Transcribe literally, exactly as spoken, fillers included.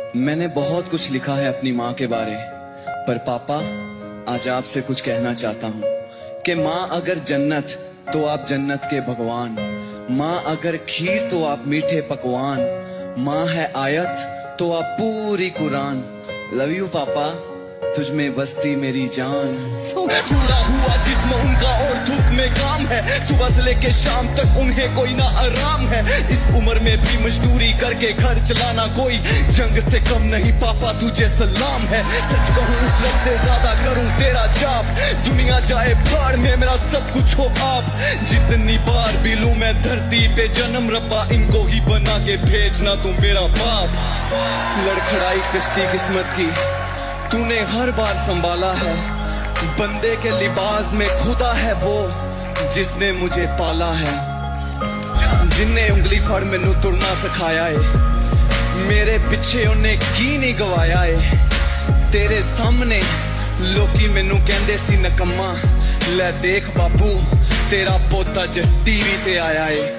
मैंने बहुत कुछ लिखा है अपनी माँ के बारे, पर पापा आज आपसे कुछ कहना चाहता हूँ कि माँ अगर जन्नत तो आप जन्नत के भगवान, माँ अगर खीर तो आप मीठे पकवान, माँ है आयत तो आप पूरी कुरान। लव यू पापा, तुझ में बसती मेरी जान। पूरा हुआ जिस्म उनका और धूप में काम है, सुबह से लेके शाम तक उन्हें कोई ना आराम है। इस उम्र में भी मजदूरी करके घर चलाना कोई जंग से कम नहीं पापा, तुझे सलाम है। सच कहूँ उस रब से ज्यादा करूँ तेरा जाप, दुनिया जाए बाढ़ में मेरा सब कुछ हो आप। जितनी बार भी लूं मैं धरती पे जन्म, रब्बा इनको ही बना के भेजना तू मेरा बाप। लड़खड़ाई कश्ती किस्मत की तूने हर बार संभाला है, बंदे के लिबास में खुदा है वो जिसने मुझे पाला है। जिन्ने उंगली फड़ मैनू तुरना सिखाया है, मेरे पिछे उन्हें की नहीं गवाया है। तेरे सामने लोकी मैनू कहंदे सी नकम्मा, ले देख बाबू तेरा पोता ज टीवी ते आया है।